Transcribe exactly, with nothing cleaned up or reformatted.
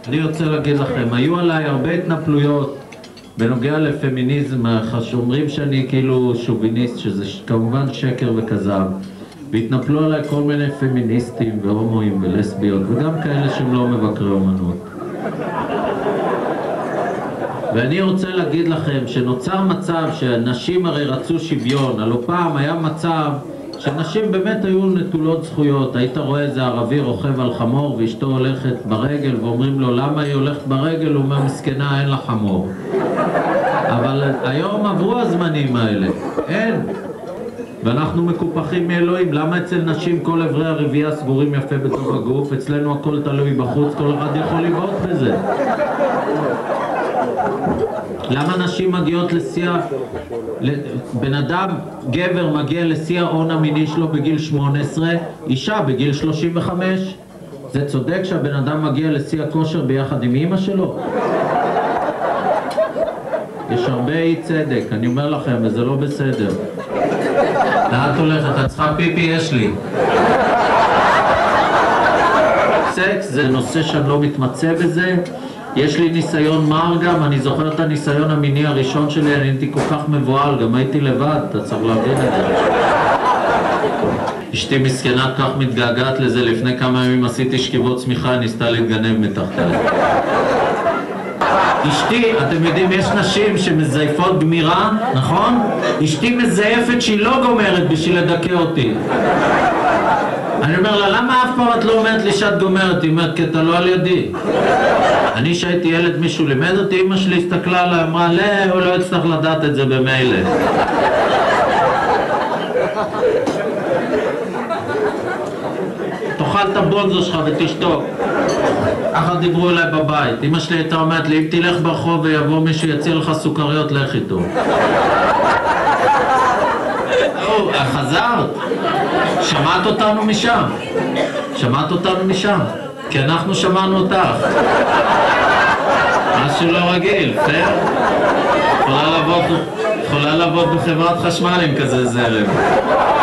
אני רוצה להגיד לכם, היו עליי הרבה התנפלויות בנוגע לפמיניזם, שאומרים שאני כאילו שוביניסט, שזה כמובן שקר וכזב, והתנפלו עליי כל מיני פמיניסטים והומואים ולסביות, וגם כאלה שהם לא מבקרי אומנות. ואני רוצה להגיד לכם שנוצר מצב שנשים הרי רצו שוויון, הלא פעם היה מצב שנשים באמת היו נטולות זכויות. היית רואה איזה ערבי רוכב על חמור ואשתו הולכת ברגל ואומרים לו למה היא הולכת ברגל? הוא אומר מסכנה אין לה חמור. אבל היום עברו הזמנים האלה, אין. ואנחנו מקופחים מאלוהים. למה אצל נשים כל אברי הרבייה סגורים יפה בתוך הגוף? אצלנו הכל תלוי בחוץ, כל אחד יכול לבעוט בזה. למה נשים מגיעות לשיא, בן אדם, גבר מגיע לשיא ההון המיני שלו בגיל שמונה עשרה, אישה בגיל שלושים וחמש? זה צודק שהבן אדם מגיע לשיא הכושר ביחד עם אמא שלו? יש הרבה אי צדק, אני אומר לכם, וזה לא בסדר. לאן את הולכת? את צריכה פיפי? יש לי. סקס זה נושא שאני לא מתמצא בזה. יש לי ניסיון מר גם, אני זוכר את הניסיון המיני הראשון שלי, אני הייתי כל כך מבועל, גם הייתי לבד, אתה צריך להבין את זה. אשתי מסכנה כך מתגעגעת לזה, לפני כמה ימים עשיתי שכיבות צמיחה, ניסתה להתגנב מתחתיי. אשתי, אתם יודעים, יש נשים שמזייפות גמירה, נכון? אשתי מזייפת שהיא לא גומרת בשביל לדכא אותי. אני אומר לה, למה אף פעם את לא אומרת לי שאת גומרת? היא אומרת, כי אתה לא על ידי. אני שהייתי ילד, מישהו לימד אותי, אמא שלי הסתכלה עליי, אמרה, לא, הוא לא יצטרך לדעת את זה במילא. תאכל את הבונזו שלך ותשתוק. ככה דיברו אליי בבית. אמא שלי הייתה אומרת לי, אם תלך ברחוב ויבוא מישהו יציע לך סוכריות, לך איתו. או, חזרת? שמעת אותנו משם? שמעת אותנו משם? כי אנחנו שמענו אותך. משהו לא רגיל, פייר? יכולה לעבוד, יכולה לעבוד בחברת חשמל עם כזה זרם.